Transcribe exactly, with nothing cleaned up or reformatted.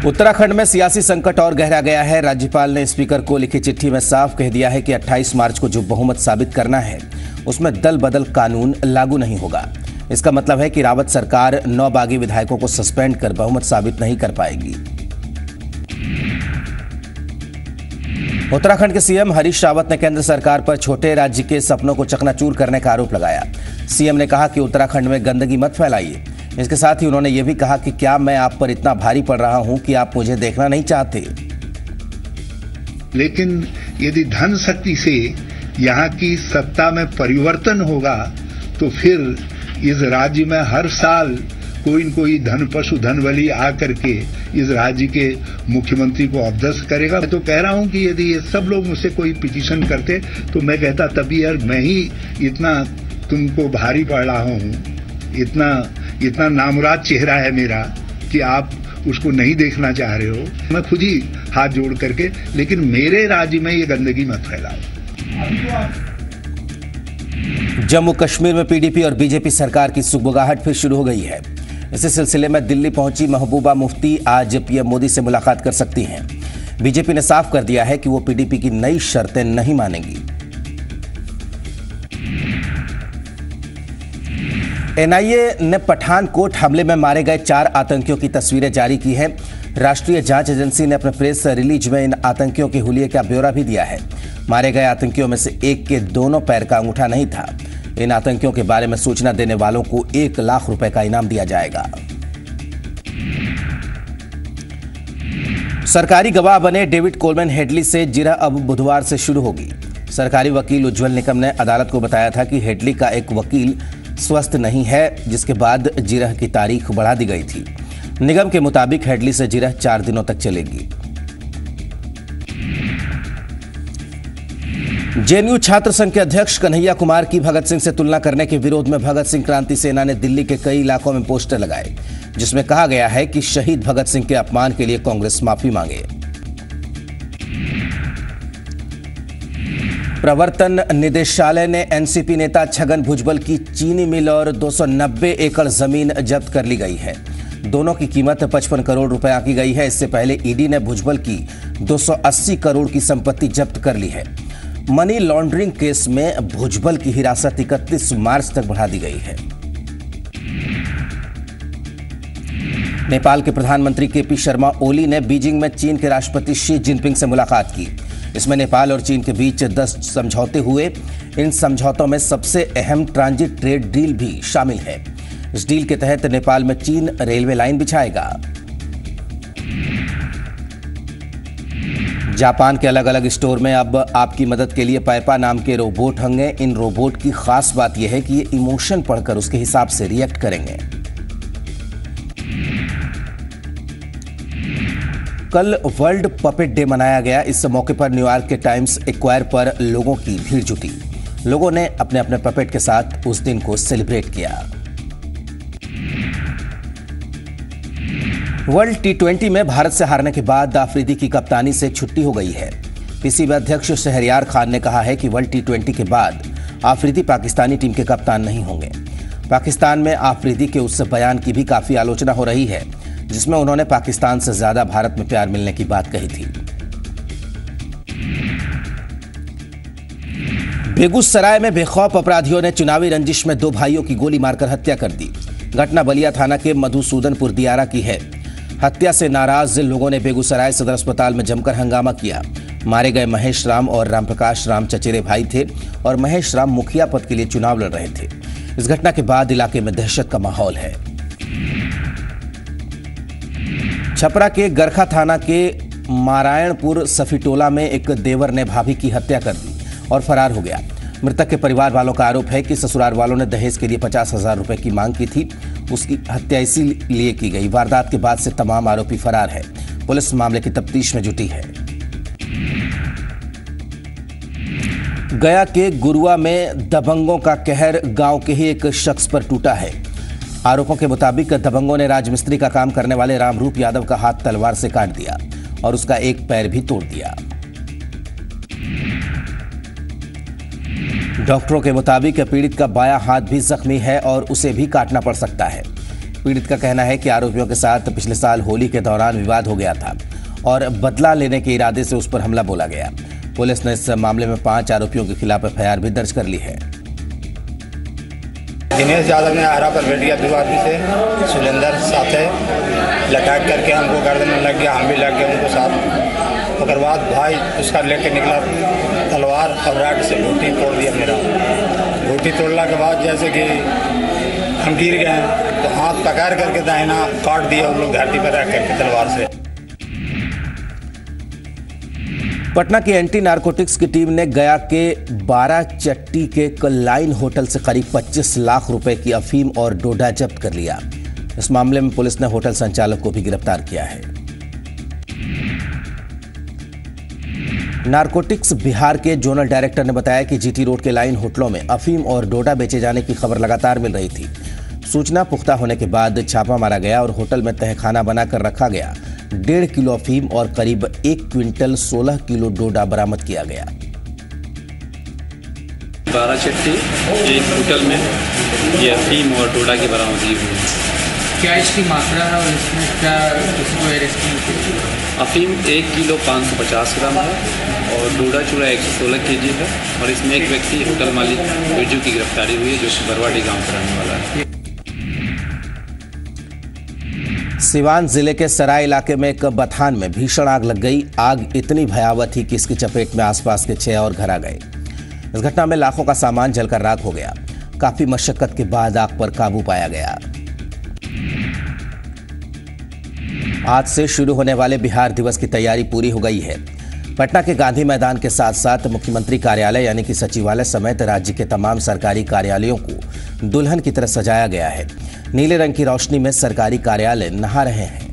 उत्तराखंड में सियासी संकट और गहरा गया है। राज्यपाल ने स्पीकर को लिखी चिट्ठी में साफ कह दिया है कि अट्ठाईस मार्च को जो बहुमत साबित करना है उसमें दल बदल कानून लागू नहीं होगा। इसका मतलब है कि रावत सरकार नौ बागी विधायकों को सस्पेंड कर बहुमत साबित नहीं कर पाएगी। उत्तराखंड के सीएम हरीश रावत ने केंद्र सरकार पर छोटे राज्य के सपनों को चकनाचूर करने का आरोप लगाया। सीएम ने कहा कि उत्तराखंड में गंदगी मत फैलाइए। इसके साथ ही उन्होंने ये भी कहा कि क्या मैं आप पर इतना भारी पड़ रहा हूं कि आप मुझे देखना नहीं चाहते। लेकिन यदि धन शक्ति से यहाँ की सत्ता में परिवर्तन होगा तो फिर इस राज्य में हर साल कोई न कोई धन पशु धन बली आकर के इस राज्य के मुख्यमंत्री को अवदस्त करेगा। मैं तो कह रहा हूं कि यदि ये सब लोग मुझसे कोई पिटीशन करते तो मैं कहता तभी यार मैं ही इतना तुमको भारी पड़ रहा हूं, इतना इतना नामुराद चेहरा है मेरा कि आप उसको नहीं देखना चाह रहे हो। मैं खुद ही हाथ जोड़ करके, लेकिन मेरे राज्य में ये गंदगी मत फैलाओ। जम्मू कश्मीर में पीडीपी और बीजेपी सरकार की सुगबुगाहट फिर शुरू हो गई है। इसी सिलसिले में दिल्ली पहुंची महबूबा मुफ्ती आज पीएम मोदी से मुलाकात कर सकती हैं। बीजेपी ने साफ कर दिया है कि वो पीडीपी की नई शर्तें नहीं मानेगी। एनआईए ने पठानकोट हमले में मारे गए चार आतंकियों की तस्वीरें जारी की हैं। राष्ट्रीय जांच एजेंसी ने अपने प्रेस रिलीज में इन आतंकियों के हुलिये का ब्यौरा भी दिया है। मारे गए आतंकियों में से एक के दोनों पैर का अंगूठा नहीं था। इन आतंकियों के बारे में सूचना देने वालों को एक लाख रुपए का इनाम दिया जाएगा। सरकारी गवाह बने डेविड कोलमैन हेडली से जिरह अब बुधवार से शुरू होगी। सरकारी वकील उज्जवल निकम ने अदालत को बताया था कि हेडली का एक वकील स्वस्थ नहीं है, जिसके बाद जिरह की तारीख बढ़ा दी गई थी। निगम के मुताबिक हेडली से जिरह चार दिनों तक चलेगी। जेएनयू छात्र संघ के अध्यक्ष कन्हैया कुमार की भगत सिंह से तुलना करने के विरोध में भगत सिंह क्रांति सेना ने दिल्ली के कई इलाकों में पोस्टर लगाए, जिसमें कहा गया है कि शहीद भगत सिंह के अपमान के लिए कांग्रेस माफी मांगे। प्रवर्तन निदेशालय ने एनसीपी नेता छगन भुजबल की चीनी मिल और दो सौ नब्बे एकड़ जमीन जब्त कर ली गई है। दोनों की कीमत पचपन करोड़ रुपए आंकी गई है। इससे पहले ईडी ने भुजबल की दो सौ अस्सी करोड़ की संपत्ति जब्त कर ली है। मनी लॉन्ड्रिंग केस में भुजबल की हिरासत इकतीस मार्च तक बढ़ा दी गई है। नेपाल के प्रधानमंत्री के पी शर्मा ओली ने बीजिंग में चीन के राष्ट्रपति शी जिनपिंग से मुलाकात की। इसमें नेपाल और चीन के बीच दस समझौते हुए। इन समझौतों में सबसे अहम ट्रांजिट ट्रेड डील भी शामिल है। इस डील के तहत नेपाल में चीन रेलवे लाइन बिछाएगा। जापान के अलग अलग स्टोर में अब आपकी मदद के लिए पैपा नाम के रोबोट होंगे। इन रोबोट की खास बात यह है कि ये इमोशन पढ़कर उसके हिसाब से रिएक्ट करेंगे। कल वर्ल्ड पपेट डे मनाया गया। इस मौके पर न्यूयॉर्क के टाइम्स स्क्वायर पर लोगों की भीड़ जुटी। लोगों ने अपने अपने पपेट के साथ उस दिन को सेलिब्रेट किया। वर्ल्ड टी ट्वेंटी में भारत से हारने के बाद अफरीदी की कप्तानी से छुट्टी हो गई है। पीसीबी अध्यक्ष शहरयार खान ने कहा है कि वर्ल्ड टी ट्वेंटी के बाद अफरीदी पाकिस्तानी टीम के कप्तान नहीं होंगे। पाकिस्तान में अफरीदी के उस बयान की भी काफी आलोचना हो रही है, जिसमें उन्होंने पाकिस्तान से ज्यादा भारत में प्यार मिलने की बात कही थी। बेगूसराय में बेखौफ अपराधियों ने चुनावी रंजिश में दो भाइयों की गोली मारकर हत्या कर दी। घटना बलिया थाना के मधुसूदनपुर दियारा की है। हत्या से नाराज लोगों ने बेगूसराय सदर अस्पताल में जमकर हंगामा किया। मारे गए महेश राम और रामप्रकाश राम चचेरे भाई थे और महेश राम मुखिया पद के लिए चुनाव लड़ रहे थे। इस घटना के बाद इलाके में दहशत का माहौल है। छपरा के गरखा थाना के मारायणपुर सफीटोला में एक देवर ने भाभी की हत्या कर दी और फरार हो गया। मृतक के परिवार वालों का आरोप है कि ससुराल वालों ने दहेज के लिए पचास हजार रुपए की मांग की थी। उसकी हत्या इसीलिए की गई। वारदात के बाद से तमाम आरोपी फरार है। पुलिस मामले की तफ्तीश में जुटी है। गया के गुरुआ में दबंगों का कहर गांव के ही एक शख्स पर टूटा है। आरोपों के मुताबिक दबंगों ने राजमिस्त्री का काम करने वाले रामरूप यादव का हाथ तलवार से काट दिया और उसका एक पैर भी तोड़ दिया। डॉक्टरों के मुताबिक पीड़ित का बायां हाथ भी जख्मी है और उसे भी काटना पड़ सकता है। पीड़ित का कहना है कि आरोपियों के साथ पिछले साल होली के दौरान विवाद हो गया था और बदला लेने के इरादे से उस पर हमला बोला गया। पुलिस ने इस मामले में पांच आरोपियों के खिलाफ एफ आई आर भी दर्ज कर ली है। दिनेश यादव ने आरा पर बैठ गया दो आदमी से, सुलेंदर साथ है, लटाक करके हमको गर्दन में लग गया, हम भी लग गए उनको साथ। उसके बाद भाई उसका लेके निकला तलवार और राड से घोटी तोड़ दिया मेरा। घोटी तोड़ने के बाद जैसे कि हम गिर गए तो हाथ पकड़ करके दाहिना काट दिया उन लोग धरती पर रख करके तलवार से। पटना की एंटी नारकोटिक्स की टीम ने गया के बारह चट्टी के कलाइन होटल से करीब पच्चीस लाख रुपए की अफीम और डोडा जब्त कर लिया। इस मामले में पुलिस ने होटल संचालक को भी गिरफ्तार किया है। नारकोटिक्स बिहार के जोनल डायरेक्टर ने बताया कि जीटी रोड के लाइन होटलों में अफीम और डोडा बेचे जाने की खबर लगातार मिल रही थी। सूचना पुख्ता होने के बाद छापा मारा गया और होटल में तहखाना बनाकर रखा गया। डेढ़ किलो अफीम और करीब एक क्विंटल सोलह किलो डोडा बरामद किया गया। बारह चट्टी एक होटल में ये अफीम और डोडा की बरामदगी हुई। क्या इसकी मात्रा है और इसमें क्या इसको अरेस्ट? अफीम एक किलो पाँच सौ पचास ग्राम है और डोडा चूड़ा एक सौ सोलह के जी है और इसमें एक व्यक्ति होटल मालिक बिरजू की गिरफ्तारी हुई है जो कि बरवाडी गांव का रहने वाला है। सिवान जिले के सराय इलाके में एक बथान में भीषण आग लग गई। आग इतनी भयावह थी कि इसकी चपेट में आसपास के छह और घर आ गए। इस घटना में लाखों का सामान जलकर राख हो गया। काफी मशक्कत के बाद आग पर काबू पाया गया। आज से शुरू होने वाले बिहार दिवस की तैयारी पूरी हो गई है। पटना के गांधी मैदान के साथ साथ मुख्यमंत्री कार्यालय यानी कि सचिवालय समेत राज्य के तमाम सरकारी कार्यालयों को दुल्हन की तरह सजाया गया है। नीले रंग की रोशनी में सरकारी कार्यालय नहा रहे हैं।